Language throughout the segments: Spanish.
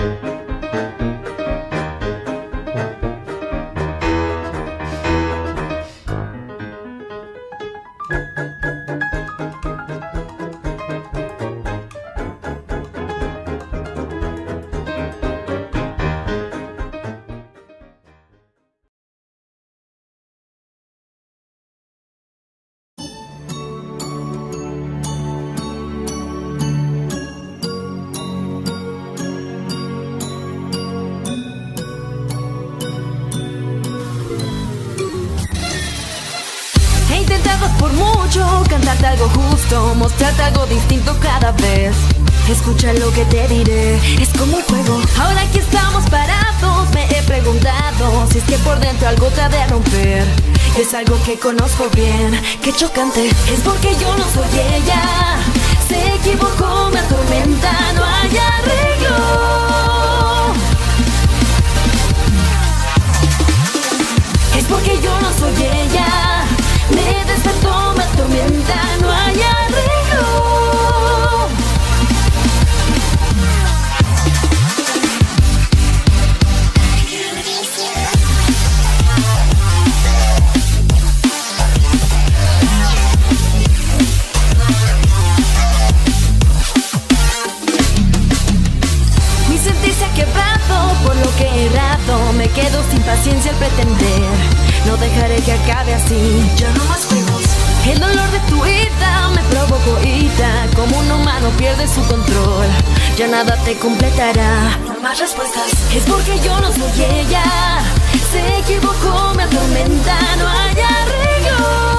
Por mucho, cantarte algo justo, mostrarte algo distinto cada vez. Escucha lo que te diré, es como un juego. Ahora aquí estamos parados, me he preguntado si es que por dentro algo te ha de romper. Es algo que conozco bien, qué chocante. Es porque yo no soy ella, se equivocó, me atormenta, no hay arreglo. Es porque yo no soy ella, me despertó, me atormenta, no hay arreglo. Mi sentir se ha quebrado por lo que he errado. Me quedo sin paciencia al pretender. No dejaré que acabe así, ya no más juegos. El dolor de tu ida me provocó ira. Como un humano pierde su control, ya nada te completará. No más respuestas. Es porque yo no soy ella, se equivocó, me atormenta, no hay arreglo.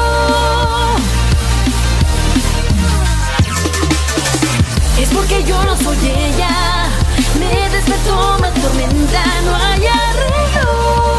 Es porque yo no soy ella, me despertó, me atormenta, no hay arreglo.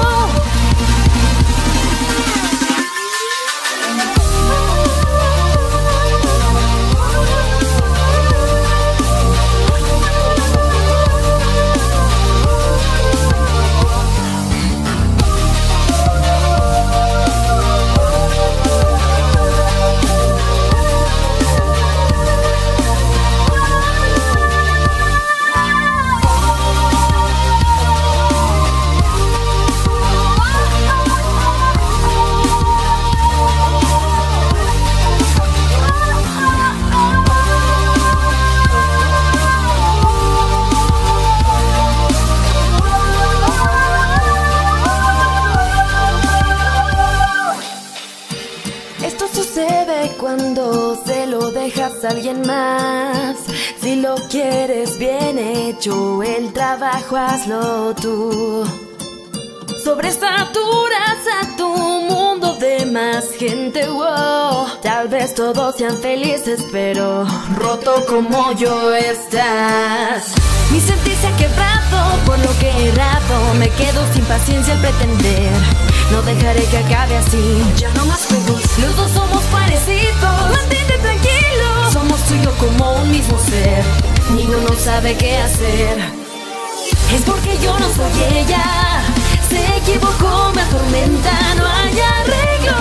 Cuando se lo dejas a alguien más, si lo quieres bien hecho, el trabajo hazlo tú. Sobresaturas a tu mundo de más gente, wow. Tal vez todos sean felices, pero roto como yo estás. Mi sentir se ha quebrado por lo que he errado. Me quedo sin paciencia al pretender. No dejaré que acabe así, ya no más juegos. Los dos somos parecidos, mantente tranquilo. Somos tú y yo como un mismo ser. Ni uno sabe qué hacer. Es porque yo no soy ella, se equivocó, me atormenta, no hay arreglo.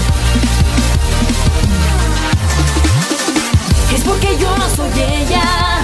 Es porque yo no soy ella,